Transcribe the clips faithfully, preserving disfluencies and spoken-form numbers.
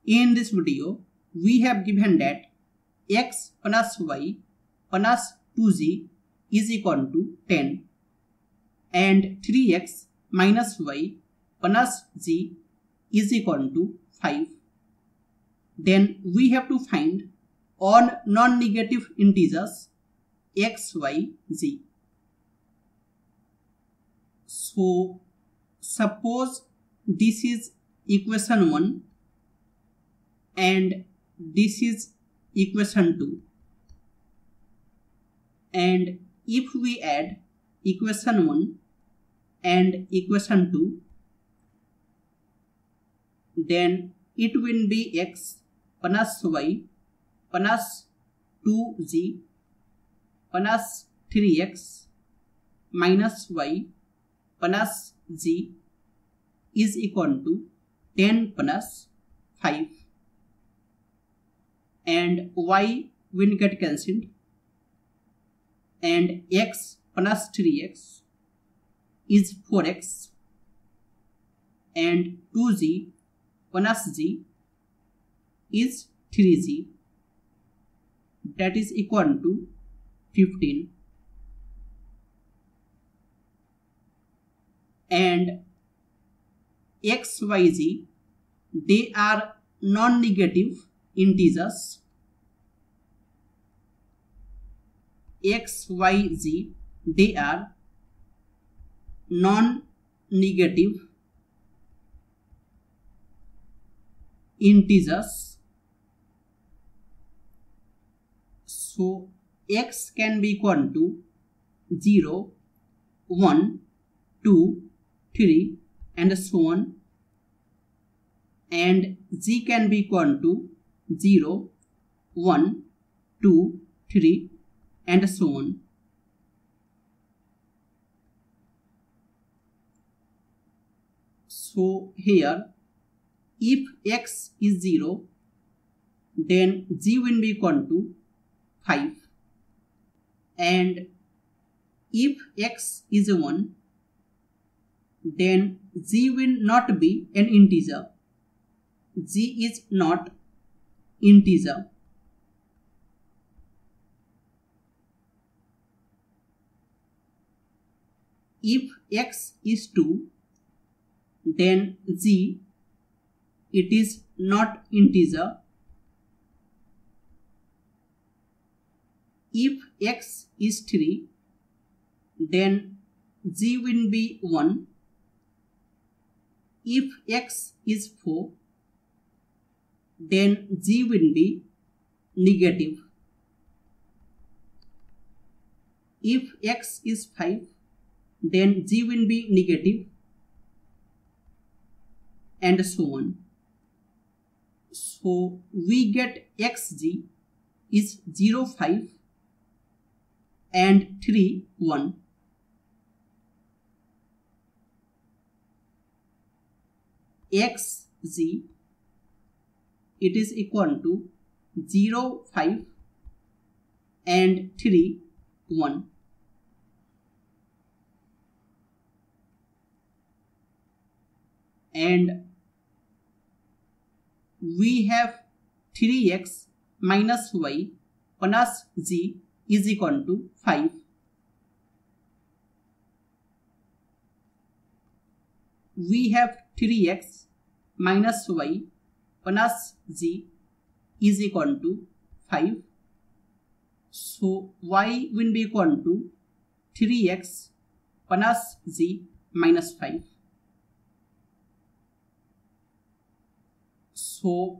In this video, we have given that x plus y plus two z is equal to ten and three x minus y plus z is equal to five. Then we have to find all non-negative integers x, y, z. So suppose this is equation one and this is equation two, and if we add equation one and equation two, then it will be x plus y plus two z plus three x minus y plus z is equal to ten plus five, and y will get cancelled, and x plus three x is four x, and two z plus z is three z, that is equal to fifteen. And x, y, z, they are non-negative integers. X, y, z, they are non-negative integers. So x can be equal to zero, one, two, three and so on, and z can be equal to zero, one, two, three and so on. So here, if x is zero, then z will be equal to five, and if x is one, then z will not be an integer. Z is not integer. If x is two, then z, it is not integer. If x is three, then z will be one. If x is four, then z will be negative. If x is five, then z will be negative, and so on. So we get xz is zero, five and three, one. Xz, it is equal to zero, five and three, one. And we have three x minus y plus z is equal to five. We have three x minus y plus z is equal to five. So y will be equal to three x plus z minus five. So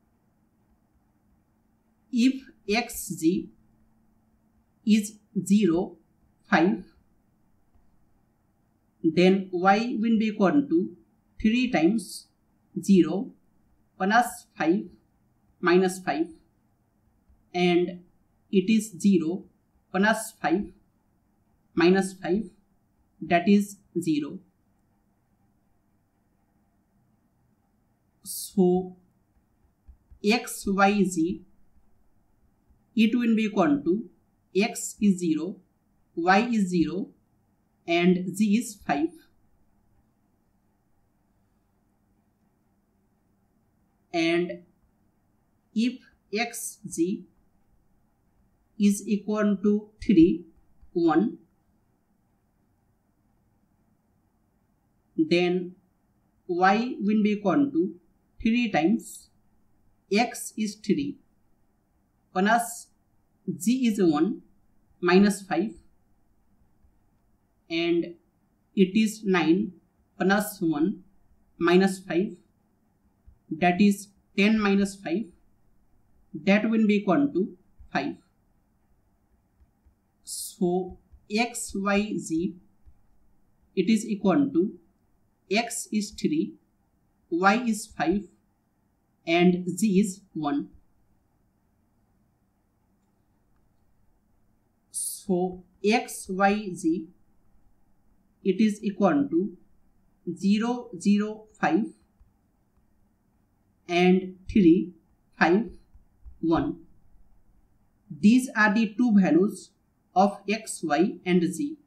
if xz is zero, five, then y will be equal to three times zero plus five minus five, and it is zero plus five minus five, that is zero. So x, y, z, it will be equal to x is zero, y is zero and z is five. And if xz is equal to three, one, then y will be equal to three times x is three plus z is one minus five, and it is nine plus one minus five, that is ten minus five, that will be equal to five. So x, y, z, it is equal to x is three, y is five, and z is one. So x, y, z, it is equal to zero, zero, five, and three, five, one. These are the two values of x, y, and z.